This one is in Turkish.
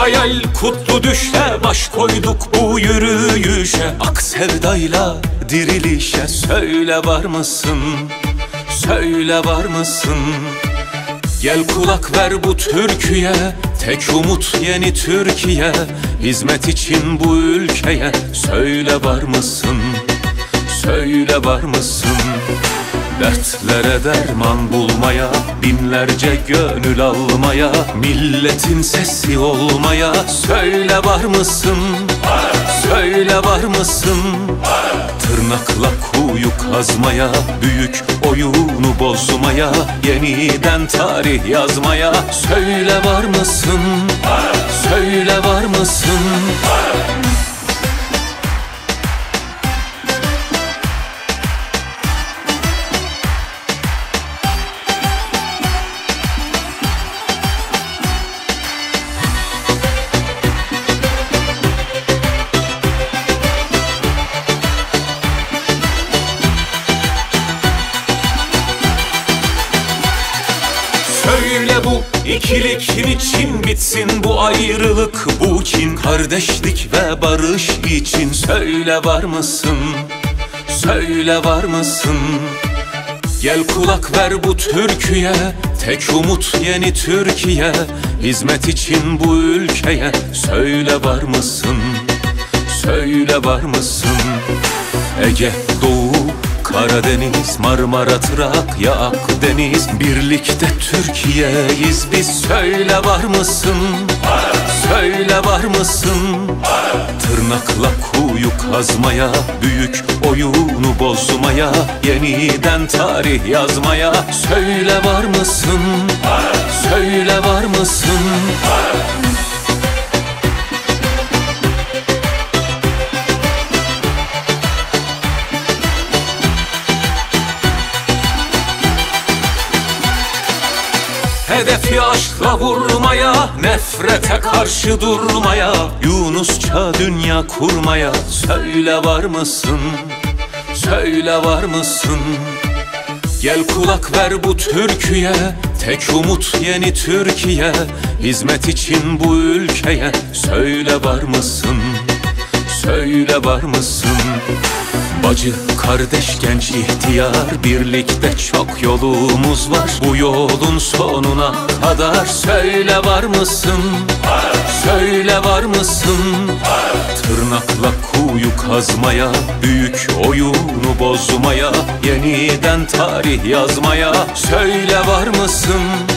hayal kutlu düşle baş koyduk bu yürüyüşe. Ak sevdayla dirilişe. Söyle var mısın? Söyle var mısın? Gel kulak ver bu türküye. Tek umut yeni Türkiye. Hizmet için bu ülkeye. Söyle var mısın? Söyle var mısın? Dertlere derman bulmaya, binlerce gönül almaya, milletin sesi olmaya. Söyle var mısın? Söyle var mısın? Tırnakla kuyu kazmaya, büyük oyunu bozmaya, yeniden tarih yazmaya. Söyle var mısın? Söyle var mısın? Söyle bu ikilik niçin bitsin, bu ayrılık, bu kin. Kardeşlik ve barış için. Söyle var mısın? Söyle var mısın? Gel kulak ver bu türküye. Tek umut yeni Türkiye. Hizmet için bu ülkeye. Söyle var mısın? Söyle var mısın? Ege, Doğu, Karadeniz, Marmara, Trakya, Akdeniz, birlikte Türkiye'yiz biz. Söyle var mısın? Söyle var mısın? Tırnakla kuyu kazmaya, büyük oyunu bozmaya, yeniden tarih yazmaya. Söyle var mısın? Söyle var mısın? Hedefi aşkla vurmaya, nefrete karşı durmaya, Yunusça dünya kurmaya. Söyle var mısın? Söyle var mısın? Gel kulak ver bu türküye. Tek umut yeni Türkiye. Hizmet için bu ülkeye. Söyle var mısın? Söyle var mısın? Bacı, kardeş, genç, ihtiyar, birlikte çok yolumuz var. Bu yolun sonuna kadar. Söyle var mısın? Söyle var mısın? Tırnakla kuyu kazmaya, büyük oyunu bozmaya, yeniden tarih yazmaya. Söyle var mısın?